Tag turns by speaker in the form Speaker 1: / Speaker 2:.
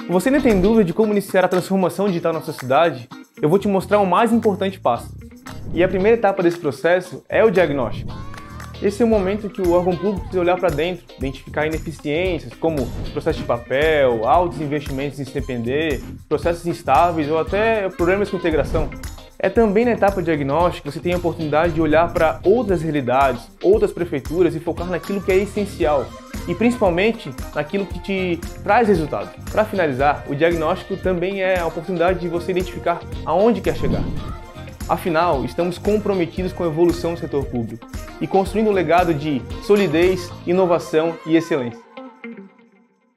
Speaker 1: Você ainda tem dúvida de como iniciar a transformação digital na sua cidade? Eu vou te mostrar o mais importante passo. E a primeira etapa desse processo é o diagnóstico. Esse é o momento que o órgão público precisa olhar para dentro, identificar ineficiências como processo de papel, altos investimentos em CPD, processos instáveis ou até problemas com integração. É também na etapa diagnóstica que você tem a oportunidade de olhar para outras realidades, outras prefeituras e focar naquilo que é essencial e principalmente naquilo que te traz resultado. Para finalizar, o diagnóstico também é a oportunidade de você identificar aonde quer chegar. Afinal, estamos comprometidos com a evolução do setor público e construindo um legado de solidez, inovação e excelência.